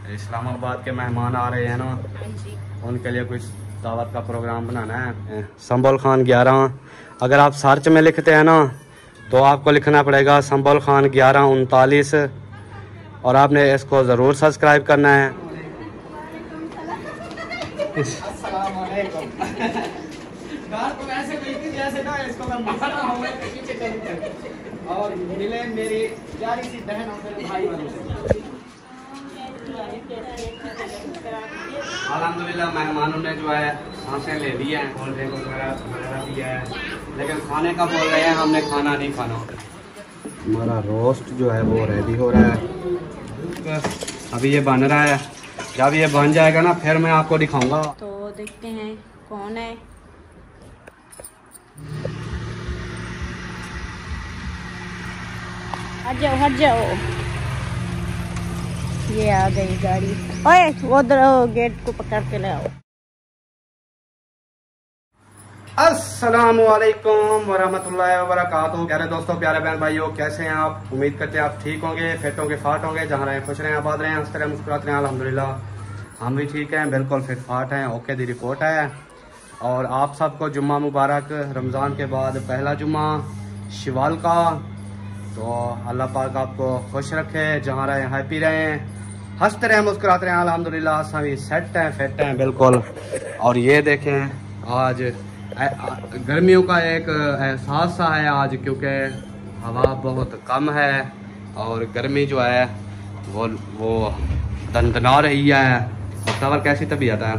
इस्लामाबाद के मेहमान आ रहे हैं ना, उनके लिए कुछ दावत का प्रोग्राम बनाना है। संबल खान 11, अगर आप सर्च में लिखते हैं ना तो आपको लिखना पड़ेगा संबल खान 1139 और आपने इसको ज़रूर सब्सक्राइब करना है। और मिले मेरी प्यारी सी बहन और मेरे भाई वालों से। अल्हम्दुलिल्लाह मेहमानों ने जो है सांसें ले ली हैं, कोल्ड ड्रिंक वगैरह दिया है, लेकिन खाने का बोल रहे हैं, हमने खाना नहीं खाना। हमारा रोस्ट जो है वो रेडी हो रहा है, अभी ये बन रहा है। जब ये बन जाएगा ना फिर मैं आपको दिखाऊंगा। तो देखते हैं कौन है। हट जाओ हट जाओ, ये आ गई गाड़ी। ओए उधर गेट को पकड़ के ले आओ। अस्सलामुअलैकुम वरहमतुल्लाहि वबरकातुहू। प्यारे दोस्तों, प्यारे बहन भाइयों, कैसे हैं आप? उम्मीद करते हैं आप ठीक होंगे, फिट होंगे, फाट होंगे, जहाँ रहें खुश रहें, आबाद रहें, हंसते रहें, मुस्कुराते रहें। अल्हम्दुलिल्लाह हम भी ठीक हैं, बिल्कुल फिट फाट हैं। ओके दी रिपोर्ट है। और आप सबको जुम्मा मुबारक। रमज़ान के बाद पहला जुम्मा शवाल का। तो अल्लाह पाक आपको खुश रखे, जहाँ रहें हैप्पी रहें, हंसते रहें, मुस्कुराते रहें। अल्हम्दुलिल्लाह सभी सेट हैं, फिट हैं बिल्कुल। और ये देखें आज गर्मियों का एक एहसास सा है आज, क्योंकि हवा बहुत कम है और गर्मी जो है वो दंदना रही है। और सवर कैसी तबीयत है?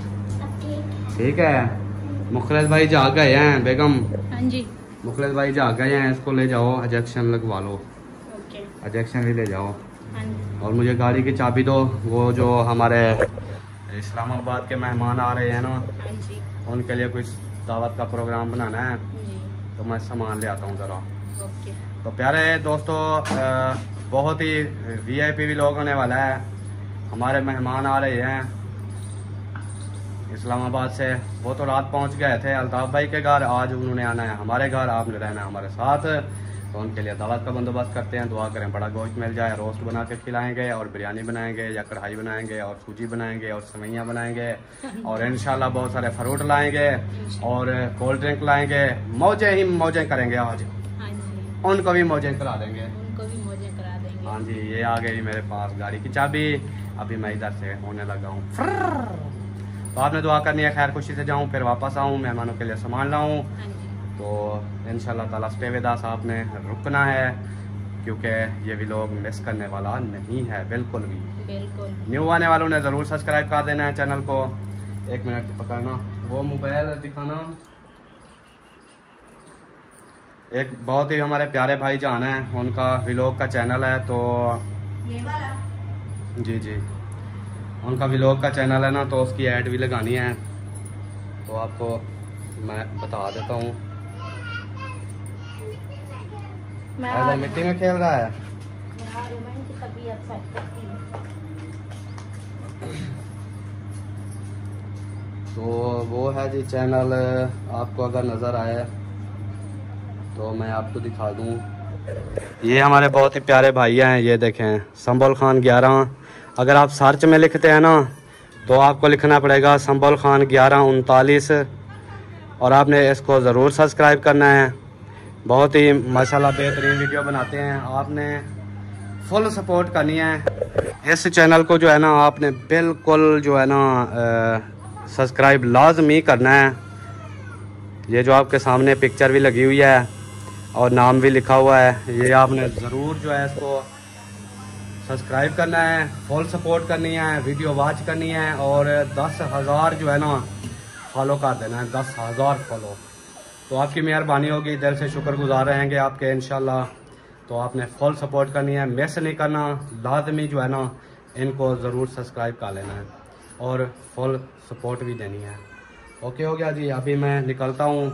ठीक है। मुखलिस भाई जाग गए हैं। बेगम हाँ जी, मुखलिस भाई जाग गए हैं, इसको ले जाओ, इंजेक्शन लगवा लो। ओके। इंजेक्शन भी ले जाओ। हाँ जी। और मुझे गाड़ी की चाबी दो। वो जो हमारे इस्लामाबाद के मेहमान आ रहे हैं ना, हाँ जी। उनके लिए कुछ दावत का प्रोग्राम बनाना है, जी। तो मैं सामान ले आता हूँ ज़रा। ओके। तो प्यारे दोस्तों, बहुत ही वीआईपी भी लोग होने वाला है। हमारे मेहमान आ रहे हैं इस्लामाबाद से। वो तो रात पहुंच गए थे अल्ताफ भाई के घर, आज उन्होंने आना है हमारे घर, आपने रहना है हमारे साथ। तो उनके लिए दावत का बंदोबस्त करते हैं। दुआ करें बड़ा गोश्त मिल जाए, रोस्ट बना के खिलाएंगे और बिरयानी बनाएंगे या कढ़ाई बनाएंगे और सूजी बनाएंगे और सेवइयाँ बनाएंगे और इंशाल्लाह बहुत सारे फ्रूट लाएंगे और कोल्ड ड्रिंक लाएंगे। मौजें ही मौजें करेंगे आज। हाँ जी, उनको भी मौजें करा देंगे। उनको भी मौजें करा देंगे। हाँ जी, ये आ गई मेरे पास गाड़ी की चाबी। अभी मैं इधर से होने लगा हूँ। तो आपने दुआ करनी है खैर खुशी से जाऊँ, फिर वापस आऊँ, मेहमानों के लिए सामान लाऊँ। हाँ जी। तो इंशाल्लाह ताला स्टे विद अस आपने रुकना है, क्योंकि ये व्लॉग मिस करने वाला नहीं है बिल्कुल भी। बिल्कुल। न्यू आने वालों ने ज़रूर सब्सक्राइब कर देना है चैनल को। एक मिनट पकड़ना, वो मोबाइल दिखाना। एक बहुत ही हमारे प्यारे भाई जान है, उनका व्लॉग का चैनल है, तो ये वाला? जी जी, उनका व्लॉग का चैनल है ना, तो उसकी ऐड भी लगानी है। तो आपको मैं बता देता हूँ। मिट्टी में खेल रहा है। तो वो है जी चैनल, आपको अगर नज़र आए तो मैं आपको दिखा दूँ। ये हमारे बहुत ही प्यारे भाई हैं, ये देखें संबल खान 11। अगर आप सर्च में लिखते हैं ना तो आपको लिखना पड़ेगा संबल खान 1139 और आपने इसको ज़रूर सब्सक्राइब करना है। बहुत ही माशाल्लाह बेहतरीन वीडियो बनाते हैं, आपने फुल सपोर्ट करनी है। इस चैनल को जो है ना आपने बिल्कुल जो है ना सब्सक्राइब लाजमी करना है। ये जो आपके सामने पिक्चर भी लगी हुई है और नाम भी लिखा हुआ है, ये आपने ज़रूर जो है इसको सब्सक्राइब करना है, फुल सपोर्ट करनी है, वीडियो वॉच करनी है और 10,000 जो है ना फॉलो कर देना है, 10,000 फॉलो। तो आपकी मेहरबानी होगी, दिल से शुक्रगुजार रहेंगे आपके इंशाल्लाह। तो आपने फुल सपोर्ट करनी है, मिस नहीं करना, लाजमी जो है ना इनको ज़रूर सब्सक्राइब कर लेना है और फुल सपोर्ट भी देनी है। ओके हो गया जी। अभी मैं निकलता हूँ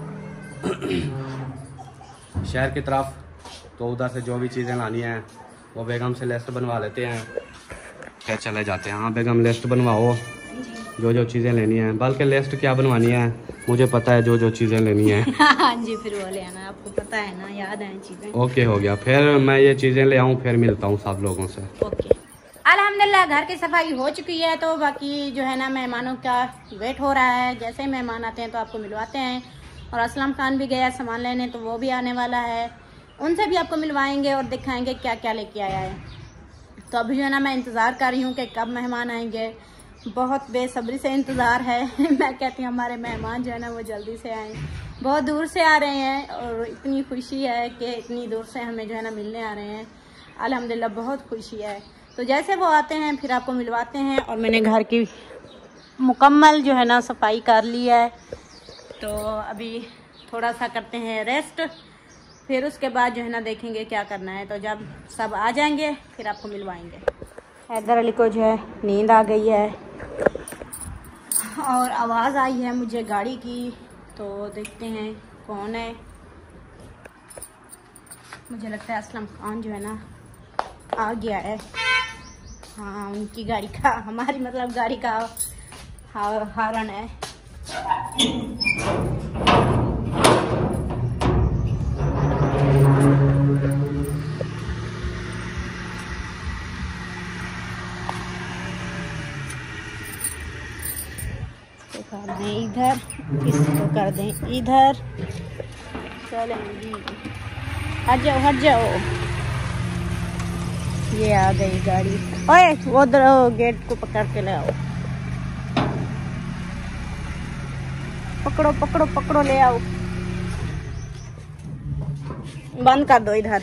शहर की तरफ, तो उधर से जो भी चीज़ें लानी हैं वो बेगम से लिस्ट बनवा लेते हैं, फिर चले जाते हैं। हाँ बेगम, लिस्ट बनवाओ जो जो चीज़ें लेनी है। बल्कि लिस्ट क्या बनवानी है, मुझे पता है जो जो चीज़ें लेनी है। हाँ जी, फिर वो ले आना, आपको पता है ना, याद है चीज़ें। ओके हो गया, फिर मैं ये चीज़ें ले आऊँ, फिर मिलता हूँ सब लोगों से। ओके, अल्हम्दुलिल्लाह घर की सफाई हो चुकी है, तो बाकी जो है ना मेहमानों का वेट हो रहा है। जैसे ही मेहमान आते हैं तो आपको मिलवाते हैं। और असलम खान भी गया सामान लेने, तो वो भी आने वाला है, उनसे भी आपको मिलवाएंगे और दिखाएंगे क्या क्या लेके आया है। तो अभी जो है ना मैं इंतज़ार कर रही हूँ कि कब मेहमान आएंगे, बहुत बेसब्री से इंतज़ार है। मैं कहती हूँ हमारे मेहमान जो है ना वो जल्दी से आएँ, बहुत दूर से आ रहे हैं और इतनी खुशी है कि इतनी दूर से हमें जो है ना मिलने आ रहे हैं। अल्हम्दुलिल्लाह बहुत खुशी है। तो जैसे वो आते हैं फिर आपको मिलवाते हैं। और मैंने घर की मुकम्मल जो है ना सफाई कर ली है, तो अभी थोड़ा सा करते हैं रेस्ट, फिर उसके बाद जो है ना देखेंगे क्या करना है। तो जब सब आ जाएंगे फिर आपको मिलवाएंगे। हैदर अली को जो है नींद आ गई है और आवाज़ आई है मुझे गाड़ी की, तो देखते हैं कौन है। मुझे लगता है असलम खान जो है ना आ गया है। हाँ, उनकी गाड़ी का, हमारी मतलब गाड़ी का हॉर्न है। तो कर दें इधर, इसको कर दें इधर, चलेंगी। हट जाओ हट जाओ। ये आ गई गाड़ी। ओए उधर गेट को पकड़ के ले आओ, पकड़ो पकड़ो पकड़ो, ले आओ, बंद कर दो इधर।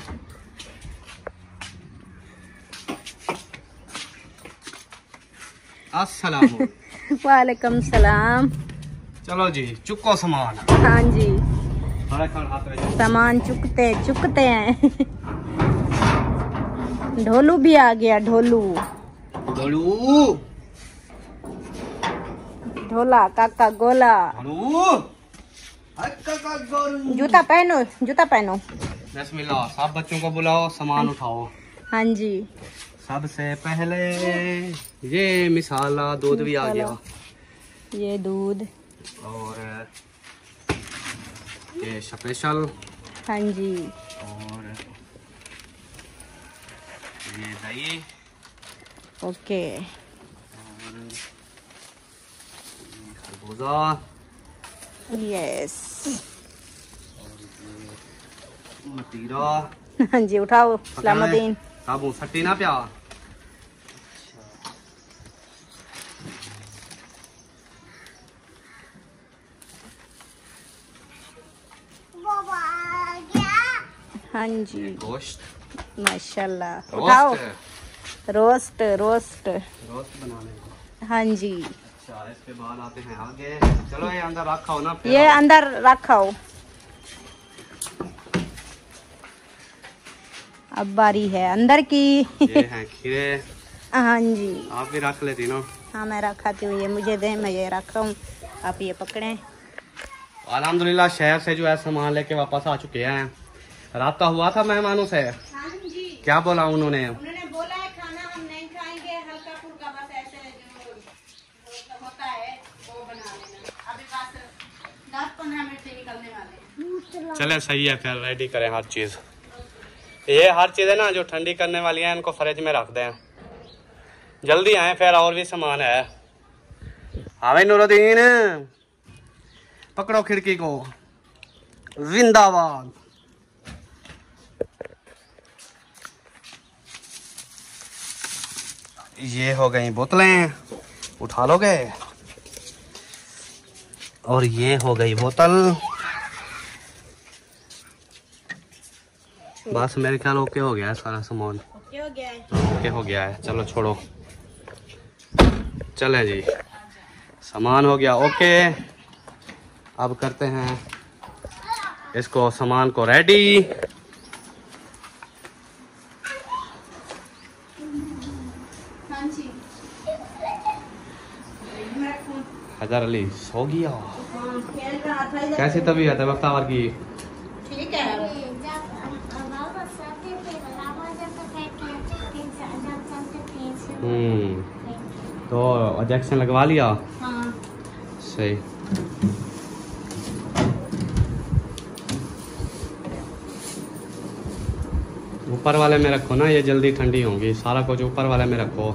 अस्सलाम वालेकुम सलाम। चलो जी, चुको सामान। हाँ जी, सामान चुकते चुकते हैं। ढोलू भी आ गया, ढोलू ढोलू, ढोला काका गोला। जूता पहनो, जूता पहनो। बिस्मिल्लाह, सब बच्चों को बुलाओ, सामान उठाओ। हाँ जी, सबसे पहले ये मिसाला दूध भी आ गया, ये दूध और ये स्पेशल। हाँ जी, और ये दही। ओके। और खरबूजा। यस। मतीरा। हाँ जी, उठाओ सलामुद्दीन। साबुन सट्टी ना प्या। हाँ जी, गोश्त माशाल्लाह। उठाओ, रोस्ट रोस्ट रोस्ट बनाने को। हाँ जी, अच्छा, इसके बाद आते हैं आगे। चलो ये अंदर रखो ना, ये अंदर रखो। अब बारी है अंदर की। ये हैं खीरे। हाँ जी, आप भी रख लेती ना। हाँ मैं रखाती हूँ, ये मुझे दें, मैं ये रख रहा हूँ, आप ये पकड़ें। अल्हम्दुलिल्लाह शहर से जो है सामान लेके वापस आ चुके हैं। राब्ता हुआ था मेहमानों से। हाँ जी, क्या बोला उन्होंने? उन्होंने बोला है खाना हम नहीं खाएंगे, हल्का फुल्का बस ऐसे जो होता है वो बना लेना। अभी बस 10-15 मिनट से निकलने वाले हैं। चले सही है, फिर रेडी करें हर चीज। ये हर चीज है ना जो ठंडी करने वाली है, इनको फ्रिज में रख दें। जल्दी आए, फिर और भी सामान है। हाँ भाई नूरुद्दीन, पकड़ो खिड़की को। जिंदाबाद। ये हो गई बोतलें, उठा लोगे। और ये हो गई बोतल। बस मेरे ख्याल ओके हो गया है सारा सामान। ओके हो गया है। ओके हो गया है, चलो छोड़ो। चले जी, सामान हो गया ओके। अब करते हैं इसको, सामान को रेडी। हाँ जी, हैदर अली सो गया। खेल रहा था इधर। कैसी तबीयत है बख्तावर की? ठीक है। तो इंजेक्शन लगवा लिया? हाँ। सही। ऊपर वाले में रखो ना, ये जल्दी ठंडी होंगी। सारा कुछ ऊपर वाले में रखो।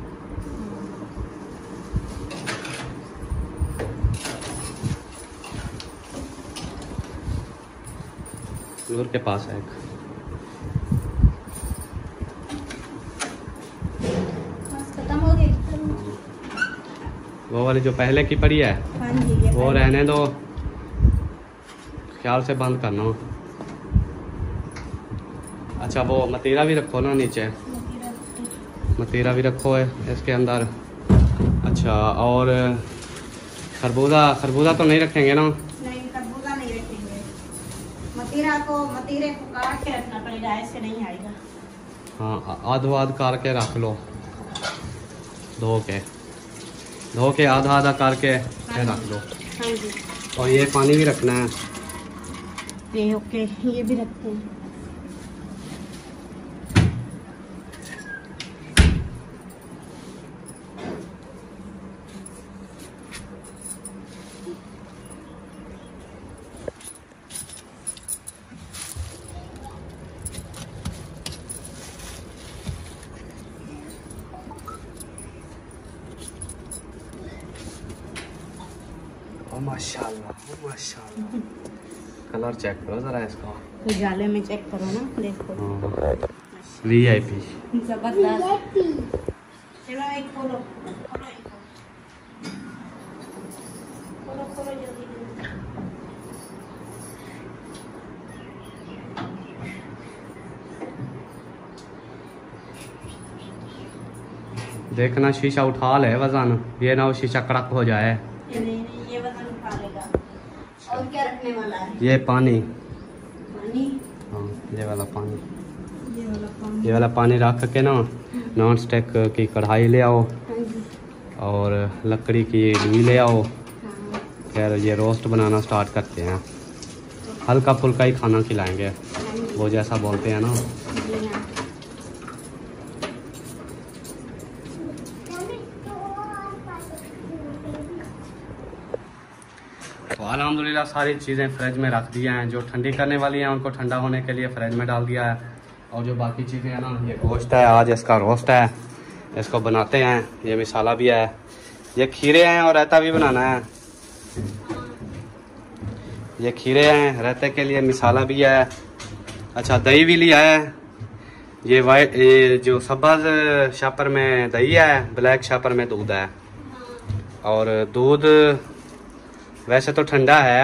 नूर के पास है एक। खत्म हो गई। वो वाली जो पहले की पड़ी है, हाँ जी, वो रहने दो, ख्याल से बंद करना। अच्छा वो मतीरा भी रखो ना नीचे, मतीरा भी रखो है इसके अंदर। अच्छा और खरबूजा तो नहीं रखेंगे ना? नहीं, खरबूजा नहीं रखेंगे। मतीरे को काट के रखना पड़ेगा, ऐसे नहीं आएगा। हाँ आध करके रख लो, धो के आधा करके फिर रख लो। हाँ जी। और ये पानी भी रखना है। ये ओके, ये भी रखते हैं। माशाल्लाह कलर चेक करो जरा इसका। उजाले में चेक करो ना, देखो। VIP जबरदस्त। चलो एक खोलो, खोलो जल्दी। देखना शीशा उठा ले वजन, ये ना वो शीशा कड़क हो जाए। नहीं, ये वजन उठा लेगा। और क्या रखने वाला है? ये पानी। हाँ, ये वाला पानी रख के ना नॉन स्टिक की कढ़ाई ले आओ। हाँ जी। और लकड़ी की रुई ले आओ। हाँ। फिर ये रोस्ट बनाना स्टार्ट करते हैं। हल्का फुल्का ही खाना खिलाएंगे, वो जैसा बोलते हैं ना। जी हाँ। तो अल्हम्दुलिल्लाह सारी चीज़ें फ्रिज में रख दी हैं। जो ठंडी करने वाली हैं उनको ठंडा होने के लिए फ्रिज में डाल दिया है। और जो बाकी चीज़ें हैं ना, ये गोश्त है, आज इसका रोस्ट है, इसको बनाते हैं। ये मिसाला भी है, ये खीरे हैं और रायता भी बनाना है। ये खीरे हैं, रायते के लिए मिसाला भी है। अच्छा दही भी लिया है। ये जो सब्ज़ शापर में दही है, ब्लैक शापर में दूध है। और दूध वैसे तो ठंडा है,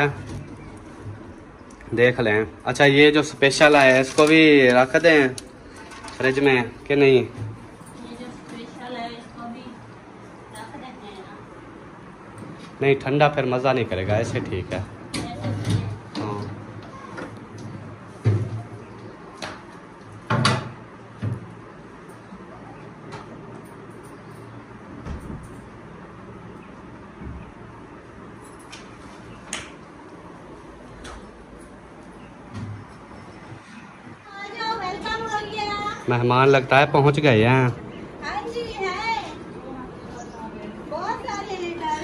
देख लें। अच्छा ये जो स्पेशल है इसको भी रख दें फ्रिज में कि नहीं? ये जो स्पेशल है इसको भी रख देते हैं ना। नहीं ठंडा फिर मज़ा नहीं करेगा, ऐसे ठीक है। हाँ मेहमान लगता है पहुंच गए हैं। हाँ जी है, बहुत सारे लीटर।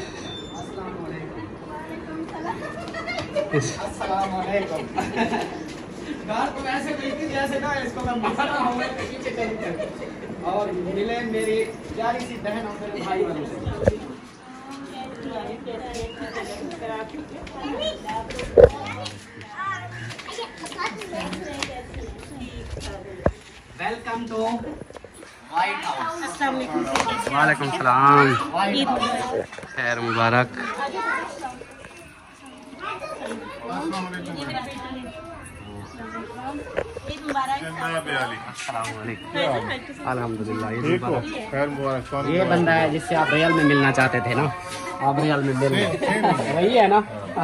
अस्सलाम वालेकुम। गार को ऐसे बेइज्जती जैसे ना इसको मैं मारा हूं, मैं पीछे चली गई। और मिले मेरी प्यारी सी बहन और मेरे भाई वालों से। Welcome to White House. अस्सलाम वालेकुम। वालेकुम सलाम, ईद खैर मुबारक। अल्हम्दुलिल्लाह ईद मुबारक। ये बंदा है जिससे आप रियल में मिलना चाहते थे ना, आप रियल में मिल गए, वही है ना।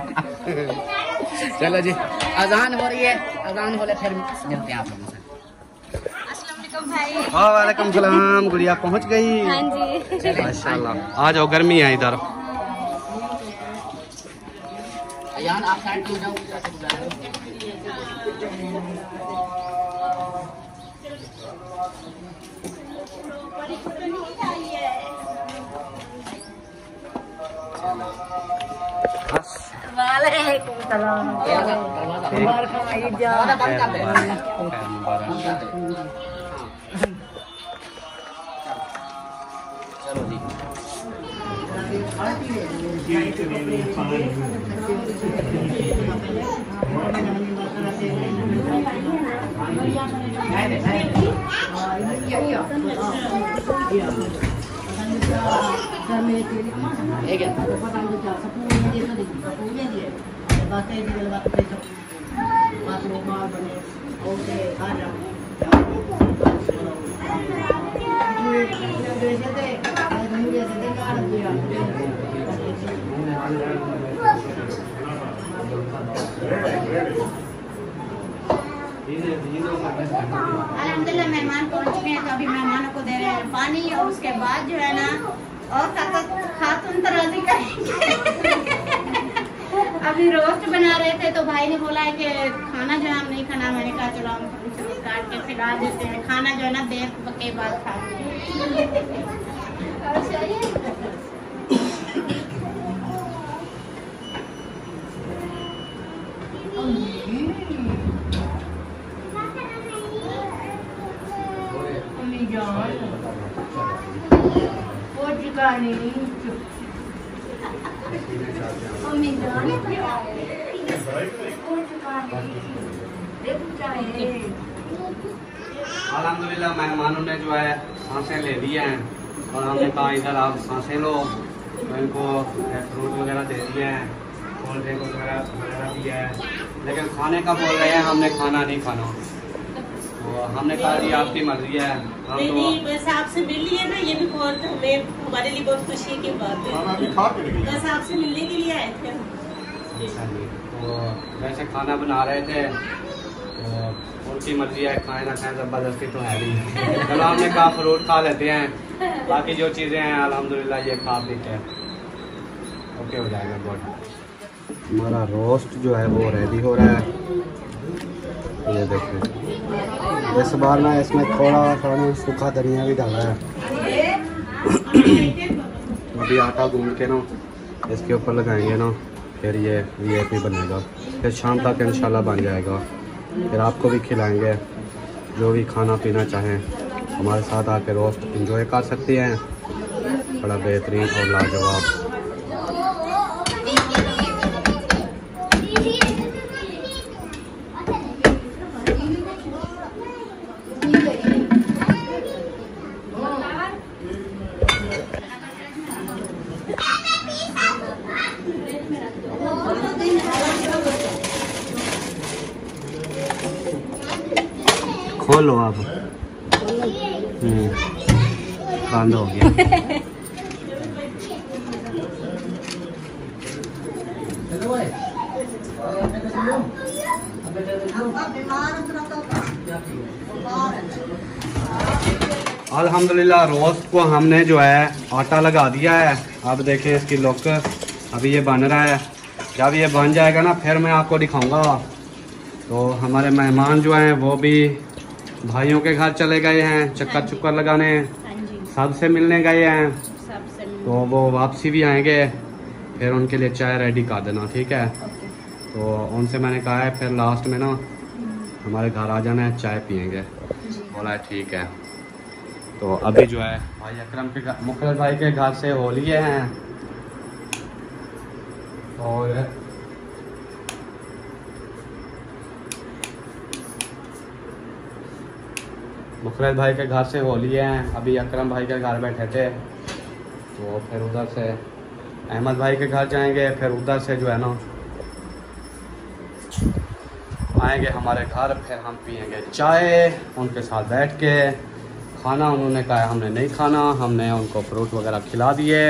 चलो जी अजान हो रही है, अजान होले फिर मिलते हैं आप लोगों से। भाई। वालेकुम सलाम, गुड़िया पहुंच गई। हाँ जी माशाल्लाह। आ जाओ, गर्मी है इधर। आप साइड हो जाओ। चलो जी। अल्हम्दुलिल्लाह मेहमान पहुंच चुके हैं, तो अभी मेहमानों को दे रहे हैं पानी और उसके बाद जो है ना और खातून तराजी करेंगे। अभी रोस्ट बना रहे थे तो भाई ने बोला है कि खाना जो है हम नहीं खाना। मैंने कहा चलो हम काट के खिला देते हैं, खाना जो है ना देर के बाद खाते हैं। अल्हम्दुलिल्लाह मेहमानों ने जो है सांसें ले ली हैं और हमने कहा इधर आप सांसें लो, तो इनको फ्रूट वगैरह दे दिए हैं, कोल्ड ड्रिंक वगैरह दिया है, लेकिन खाने का बोल रहे हैं हमने खाना नहीं खाना। तो हमने कहा जी आपकी मर्जी है। हम तो बस आपसे मिल लिए ना, ये भी बहुत हमारे लिए बहुत खुशी की बात है। बस आपसे मिलने के लिए आए थे। तो वैसे खाना बना रहे थे तो उनकी मर्जी है, खाए ना खाएं, जबरदस्ती तो है नहीं। चलो हमने कहा फ्रूट खा लेते हैं, बाकी जो चीज़ें हैं अल्हम्दुलिल्लाह ये खा पी के ओके हो जाएगा बहुत। हमारा रोस्ट जो है वो रेडी हो रहा है, ये देखिए। इस बार ना इसमें थोड़ा सा सूखा धनिया भी डाला है। अभी आटा गूंद के ना इसके ऊपर लगाएंगे ना, फिर ये VIP बनेगा, फिर शाम तक इंशाल्लाह बन जाएगा। फिर आपको भी खिलाएंगे, जो भी खाना पीना चाहें हमारे साथ आके रोस्ट एंजॉय कर सकती हैं, बड़ा बेहतरीन और लाजवाब। खोलो आप। बंद हो गया। अल्हम्दुलिल्लाह रोस्ट को हमने जो है आटा लगा दिया है। अब देखें इसकी लुक, अभी ये बन रहा है। जब ये बन जाएगा ना फिर मैं आपको दिखाऊंगा। तो हमारे मेहमान जो हैं वो भी भाइयों के घर चले गए हैं चक्कर चुक्कर लगाने, सबसे मिलने गए हैं, तो वो वापसी भी आएंगे, फिर उनके लिए चाय रेडी कर देना, ठीक है। तो उनसे मैंने कहा है फिर लास्ट में ना हमारे घर आ जाना है, चाय पियेंगे। बोला है ठीक है। तो अभी जो है भाई अकरम के घर, मुखलिस भाई के घर से हो लिए हैं और मुखलिस भाई के घर से हो लिए हैं। अभी अकरम भाई के घर बैठे थे, तो फिर उधर से अहमद भाई के घर जाएंगे, फिर उधर से जो है ना आएंगे हमारे घर, फिर हम पियेंगे चाय उनके साथ बैठ के। खाना उन्होंने कहा हमने नहीं खाना, हमने उनको फ्रूट वगैरह खिला दिए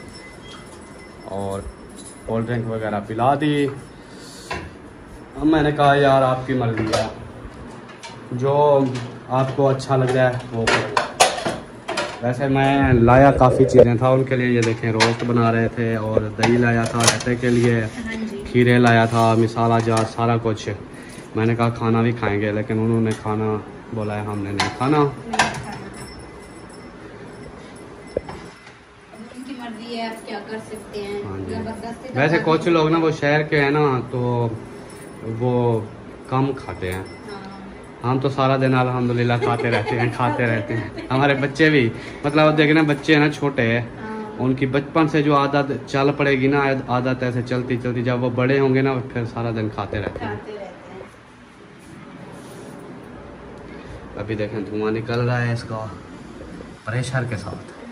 और कोल्ड ड्रिंक वगैरह पिला दी। अब मैंने कहा यार आपकी मर्जी है, जो आपको अच्छा लग रहा है वो करो। वैसे मैं लाया काफ़ी चीज़ें था उनके लिए, ये देखें रोस्ट बना रहे थे और दही लाया था रायते के लिए, खीरे लाया था, मिसाला जार, सारा कुछ। मैंने कहा खाना भी खाएंगे, लेकिन उन्होंने खाना बोला है हमने नहीं खाना। उनकी मर्जी है, आप क्या कर सकते हैं। हाँ जी। जबरदस्ती वैसे कुछ लोग ना वो शहर के हैं ना, तो वो कम खाते हैं। हम तो सारा दिन अल्हम्दुलिल्लाह खाते रहते हैं, खाते रहते हैं। हमारे बच्चे भी, मतलब देखना बच्चे हैं ना छोटे हैं, उनकी बचपन से जो आदत चल पड़ेगी ना, आदत ऐसे चलती चलती, जब वो बड़े होंगे ना फिर सारा दिन खाते रहते हैं। अभी देखें धुआं निकल रहा है इसका प्रेशर के साथ।